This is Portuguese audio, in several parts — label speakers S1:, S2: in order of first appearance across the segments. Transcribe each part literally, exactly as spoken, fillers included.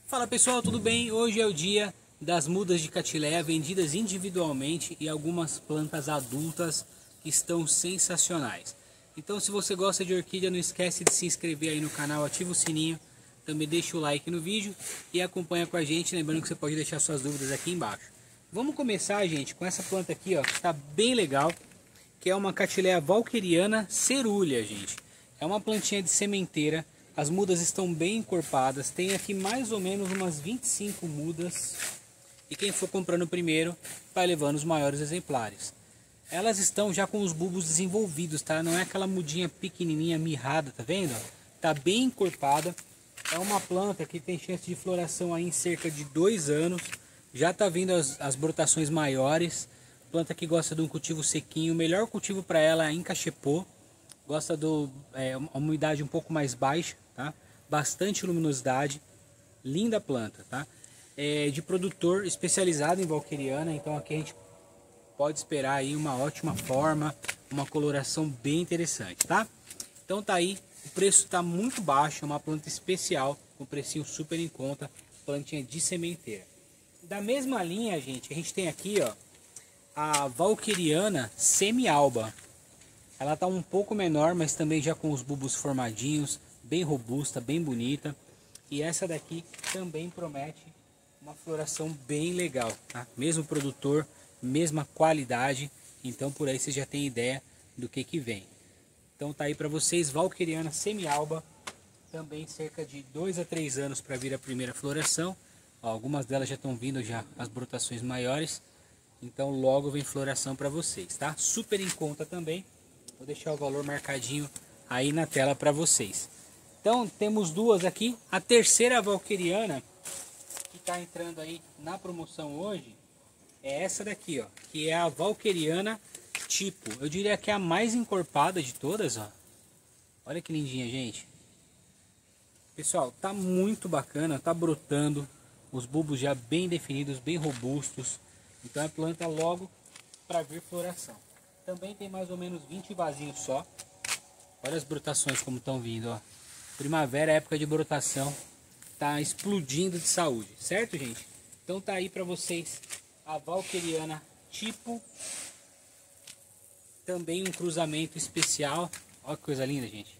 S1: Fala pessoal, tudo bem? Hoje é o dia das mudas de Catileia vendidas individualmente e algumas plantas adultas que estão sensacionais. Então, se você gosta de orquídea, não esquece de se inscrever aí no canal, ativa o sininho, também deixa o like no vídeo e acompanha com a gente, lembrando que você pode deixar suas dúvidas aqui embaixo. Vamos começar, gente, com essa planta aqui, ó, que está bem legal, que é uma Catileia valqueriana cerúlea, gente. É uma plantinha de sementeira. As mudas estão bem encorpadas, tem aqui mais ou menos umas vinte e cinco mudas. E quem for comprando primeiro, vai levando os maiores exemplares. Elas estão já com os bulbos desenvolvidos, tá? Não é aquela mudinha pequenininha, mirrada, tá vendo? Tá bem encorpada. É uma planta que tem chance de floração aí em cerca de dois anos. Já tá vindo as, as brotações maiores. Planta que gosta de um cultivo sequinho. O melhor cultivo para ela é em cachepô. Gosta de é, uma umidade um pouco mais baixa, tá? Bastante luminosidade, linda planta, tá? É de produtor especializado em valqueriana, então aqui a gente pode esperar aí uma ótima forma, uma coloração bem interessante, tá? Então tá aí, o preço está muito baixo, é uma planta especial, com precinho super em conta, plantinha de sementeira. Da mesma linha, gente, a gente tem aqui, ó, a valqueriana semi-alba. Ela está um pouco menor, mas também já com os bulbos formadinhos, bem robusta, bem bonita. E essa daqui também promete uma floração bem legal, tá? Mesmo produtor, mesma qualidade, então por aí você já tem ideia do que que vem. Então tá aí para vocês, valqueriana semi-alba, também cerca de dois a três anos para vir a primeira floração. Ó, algumas delas já estão vindo já as brotações maiores, então logo vem floração para vocês, tá? Super em conta também. Vou deixar o valor marcadinho aí na tela para vocês. Então temos duas aqui. A terceira valqueriana que está entrando aí na promoção hoje é essa daqui, ó, que é a valqueriana tipo. Eu diria que é a mais encorpada de todas, ó. Olha que lindinha, gente. Pessoal, tá muito bacana, tá brotando, os bulbos já bem definidos, bem robustos. Então é planta logo para vir floração. Também tem mais ou menos vinte vasinhos só. Olha as brotações como estão vindo, ó. Primavera, época de brotação. Tá explodindo de saúde, certo, gente? Então tá aí para vocês a valqueriana tipo. Também um cruzamento especial. Olha que coisa linda, gente.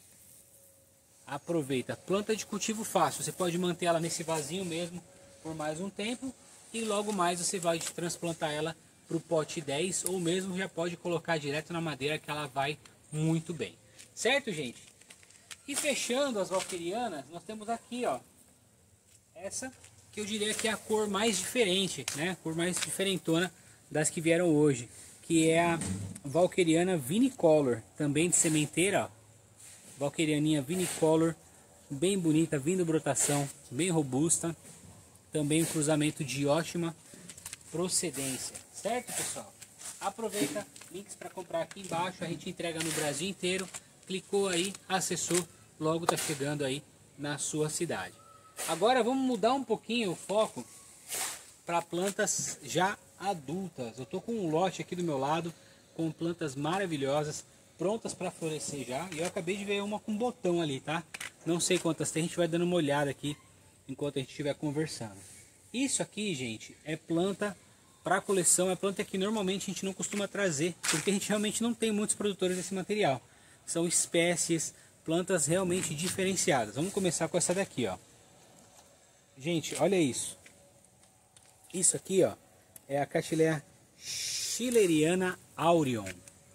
S1: Aproveita. Planta de cultivo fácil. Você pode manter ela nesse vasinho mesmo por mais um tempo. E logo mais você vai transplantar ela para o pote dez, ou mesmo já pode colocar direto na madeira, que ela vai muito bem, certo, gente? E fechando as valquerianas, nós temos aqui, ó, essa que eu diria que é a cor mais diferente, né? A cor mais diferentona das que vieram hoje, que é a valqueriana vinicolor, também de sementeira, ó. Valquerianinha vinicolor, bem bonita, vindo brotação, bem robusta, também um cruzamento de ótima procedência, certo, pessoal? Aproveita, links para comprar aqui embaixo, a gente entrega no Brasil inteiro. Clicou aí, acessou, logo tá chegando aí na sua cidade. Agora vamos mudar um pouquinho o foco para plantas já adultas. Eu tô com um lote aqui do meu lado com plantas maravilhosas, prontas para florescer já. E eu acabei de ver uma com botão ali, tá? Não sei quantas tem, a gente vai dando uma olhada aqui enquanto a gente estiver conversando. Isso aqui, gente, é planta para coleção, é planta que normalmente a gente não costuma trazer, porque a gente realmente não tem muitos produtores desse material. São espécies, plantas realmente diferenciadas. Vamos começar com essa daqui, ó. Gente, olha isso. Isso aqui, ó, é a Catileia schilleriana aureon.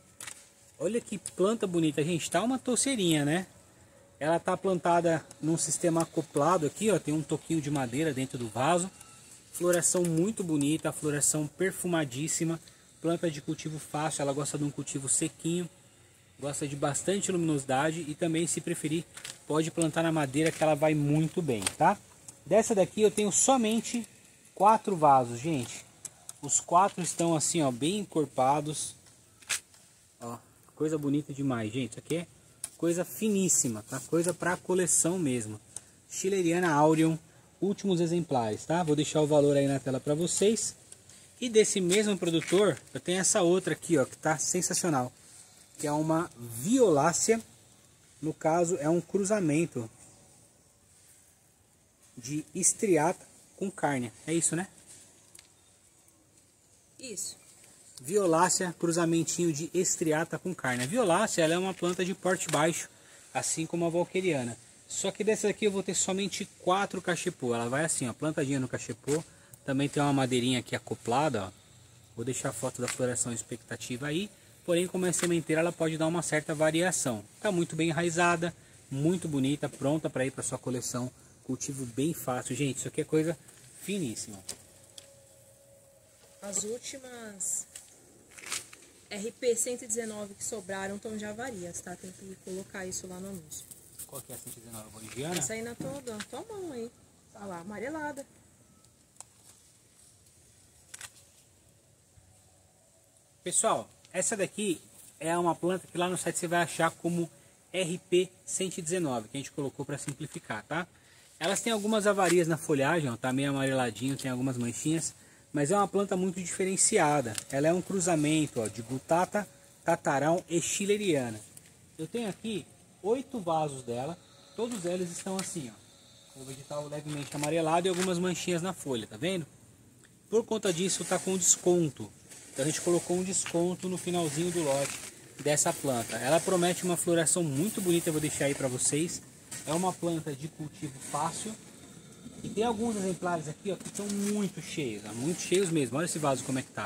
S1: Olha que planta bonita, gente. Tá uma touceirinha, né? Ela tá plantada num sistema acoplado aqui, ó. Tem um toquinho de madeira dentro do vaso. Floração muito bonita, floração perfumadíssima. Planta de cultivo fácil, ela gosta de um cultivo sequinho. Gosta de bastante luminosidade e também, se preferir, pode plantar na madeira que ela vai muito bem, tá? Dessa daqui eu tenho somente quatro vasos, gente. Os quatro estão assim, ó, bem encorpados. Ó, coisa bonita demais, gente. Isso aqui é coisa finíssima, tá? Coisa para coleção mesmo. Schilleriana aureon, últimos exemplares, tá? Vou deixar o valor aí na tela para vocês. E desse mesmo produtor, eu tenho essa outra aqui, ó, que tá sensacional, que é uma violácea. No caso, é um cruzamento de estriata com cárnea. É isso, né?
S2: Isso.
S1: Violácea, cruzamentinho de estriata com cárnea. A violácea, ela é uma planta de porte baixo, assim como a valqueriana. Só que dessa aqui eu vou ter somente quatro cachepô. Ela vai assim, ó, plantadinha no cachepô. Também tem uma madeirinha aqui acoplada, ó. Vou deixar a foto da floração expectativa aí. Porém, como é sementeira, ela pode dar uma certa variação. Tá muito bem enraizada, muito bonita, pronta para ir para sua coleção. Cultivo bem fácil, gente. Isso aqui é coisa finíssima.
S2: As últimas R P cento e dezenove que sobraram estão já varias, tá? Tem que colocar isso lá no anúncio.
S1: Qual que é a cento e dezenove? Boliviana?
S2: Essa aí na tua, na tua mão aí. Olha lá, amarelada.
S1: Pessoal, essa daqui é uma planta que lá no site você vai achar como R P cento e dezenove, que a gente colocou para simplificar, tá? Elas têm algumas avarias na folhagem, ó, tá meio amareladinho, tem algumas manchinhas, mas é uma planta muito diferenciada. Ela é um cruzamento, ó, de Gutata, Tatarão e Schilleriana. Eu tenho aqui oito vasos dela, todos eles estão assim, ó, com o vegetal levemente amarelado e algumas manchinhas na folha, tá vendo? Por conta disso tá com desconto. Então a gente colocou um desconto no finalzinho do lote dessa planta. Ela promete uma floração muito bonita, eu vou deixar aí para vocês. É uma planta de cultivo fácil. E tem alguns exemplares aqui, ó, que estão muito cheios, ó, muito cheios mesmo. Olha esse vaso como é que tá.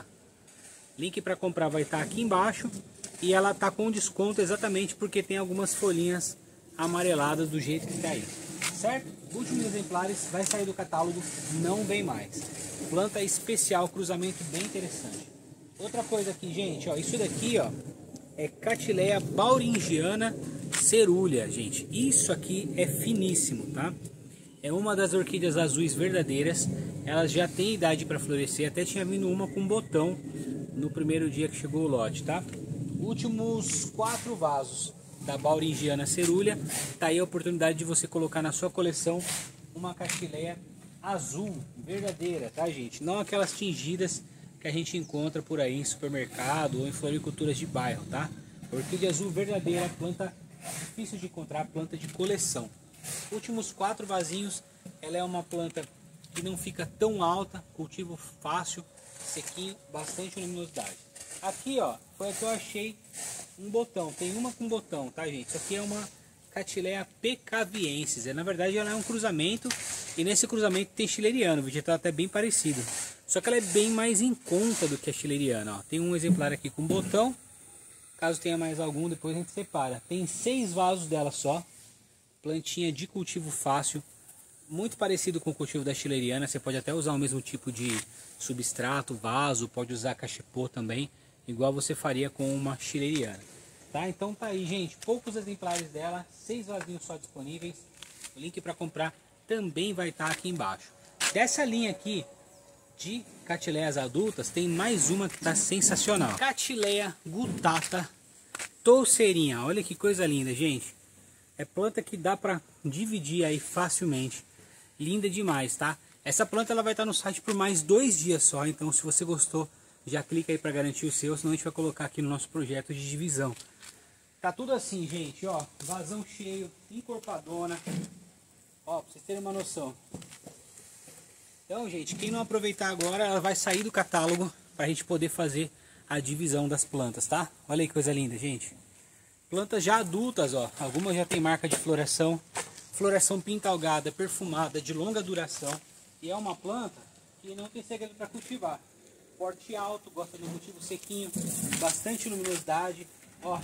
S1: Link para comprar vai estar aqui embaixo. E ela tá com desconto exatamente porque tem algumas folhinhas amareladas do jeito que tá aí. Certo? Últimos exemplares, vai sair do catálogo, não vem mais. Planta especial, cruzamento bem interessante. Outra coisa aqui, gente, ó, isso daqui, ó, é Catileia bauringiana cerúlea, gente. Isso aqui é finíssimo, tá? É uma das orquídeas azuis verdadeiras. Elas já têm idade para florescer. Até tinha vindo uma com botão no primeiro dia que chegou o lote, tá? Últimos quatro vasos da bauringiana cerúlea. Tá aí a oportunidade de você colocar na sua coleção uma Catileia azul verdadeira, tá, gente? Não aquelas tingidas que a gente encontra por aí em supermercado ou em floriculturas de bairro, tá? Orquídea azul verdadeira, planta difícil de encontrar, planta de coleção. Últimos quatro vasinhos, ela é uma planta que não fica tão alta, cultivo fácil, sequinho, bastante luminosidade. Aqui, ó, foi a que eu achei um botão, tem uma com botão, tá, gente? Isso aqui é uma Catileia pecaviensis, é, na verdade ela é um cruzamento, e nesse cruzamento tem schilleriana, o vegetal até bem parecido. Só que ela é bem mais em conta do que a schilleriana, ó. Tem um exemplar aqui com botão, caso tenha mais algum, depois a gente separa. Tem seis vasos dela só, plantinha de cultivo fácil, muito parecido com o cultivo da schilleriana. Você pode até usar o mesmo tipo de substrato, vaso, pode usar cachepô também, igual você faria com uma schilleriana. Tá? Então tá aí, gente, poucos exemplares dela, seis vasinhos só disponíveis. O link para comprar também vai estar aqui embaixo. Dessa linha aqui de Catileias adultas, tem mais uma que está sensacional. Catileia gutata touceirinha. Olha que coisa linda, gente. É planta que dá para dividir aí facilmente. Linda demais, tá? Essa planta ela vai estar no site por mais dois dias só. Então, se você gostou, já clica aí para garantir o seu. Senão a gente vai colocar aqui no nosso projeto de divisão. Tá tudo assim, gente, ó. Vazão cheio, encorpadona. Ó, pra vocês terem uma noção. Então, gente, quem não aproveitar agora, ela vai sair do catálogo para a gente poder fazer a divisão das plantas, tá? Olha aí que coisa linda, gente. Plantas já adultas, ó. Algumas já tem marca de floração. Floração pintalgada, perfumada, de longa duração. E é uma planta que não tem segredo para cultivar. Porte alto, gosta de um cultivo sequinho, bastante luminosidade. Ó,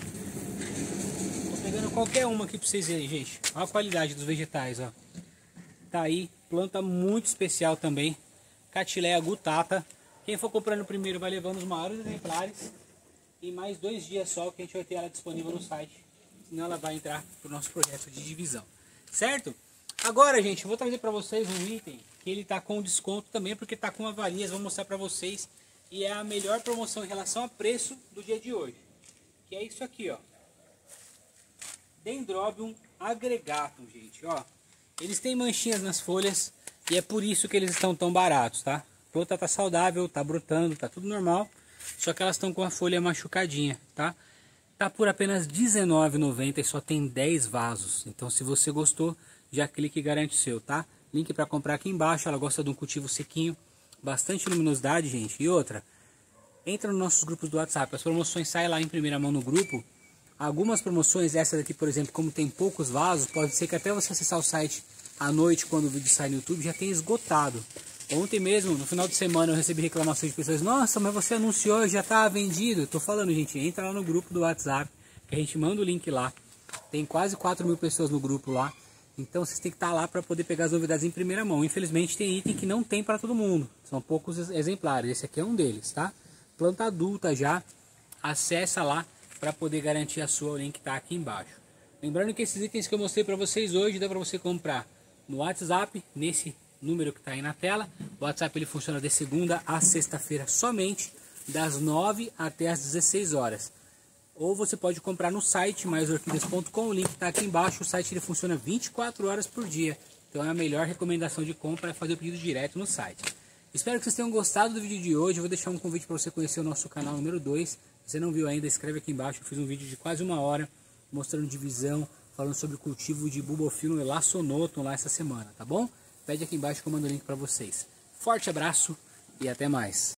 S1: tô pegando qualquer uma aqui para vocês verem, gente. Olha a qualidade dos vegetais, ó. Tá aí, planta muito especial também. Catileia gutata. Quem for comprando primeiro vai levando os maiores exemplares. E mais dois dias só que a gente vai ter ela disponível no site. Senão ela vai entrar pro nosso projeto de divisão. Certo? Agora, gente, eu vou trazer para vocês um item que ele tá com desconto também, porque tá com avarias. Vou mostrar para vocês. E é a melhor promoção em relação a preço do dia de hoje. Que é isso aqui, ó. Dendrobium agregatum, gente, ó. Eles têm manchinhas nas folhas e é por isso que eles estão tão baratos, tá? A planta tá saudável, tá brotando, tá tudo normal. Só que elas estão com a folha machucadinha, tá? Tá por apenas dezenove reais e noventa centavos e só tem dez vasos. Então se você gostou, já clique e garante o seu, tá? Link para comprar aqui embaixo. Ela gosta de um cultivo sequinho, bastante luminosidade, gente. E outra, entra nos nossos grupos do WhatsApp. As promoções saem lá em primeira mão no grupo. Algumas promoções, essa daqui, por exemplo, como tem poucos vasos, pode ser que até você acessar o site à noite, quando o vídeo sai no YouTube, já tenha esgotado. Ontem mesmo, no final de semana, eu recebi reclamações de pessoas: nossa, mas você anunciou, já está vendido. Tô falando, gente, entra lá no grupo do WhatsApp, que a gente manda o link lá. Tem quase quatro mil pessoas no grupo lá. Então vocês têm que estar lá para poder pegar as novidades em primeira mão. Infelizmente tem item que não tem para todo mundo. São poucos exemplares. Esse aqui é um deles, tá? Planta adulta já. Acessa lá para poder garantir a sua. O link está aqui embaixo. Lembrando que esses itens que eu mostrei para vocês hoje dá para você comprar no WhatsApp, nesse número que está aí na tela. O WhatsApp ele funciona de segunda a sexta-feira somente, das nove até as dezesseis horas. Ou você pode comprar no site mais orquídeas ponto com, o link está aqui embaixo. O site ele funciona vinte e quatro horas por dia. Então é a melhor recomendação de compra é fazer o pedido direto no site. Espero que vocês tenham gostado do vídeo de hoje. Eu vou deixar um convite para você conhecer o nosso canal número dois. Se você não viu ainda, escreve aqui embaixo. Eu fiz um vídeo de quase uma hora mostrando divisão, falando sobre o cultivo de Bulbophyllum elastonotum lá essa semana, tá bom? Pede aqui embaixo que eu mando o link para vocês. Forte abraço e até mais.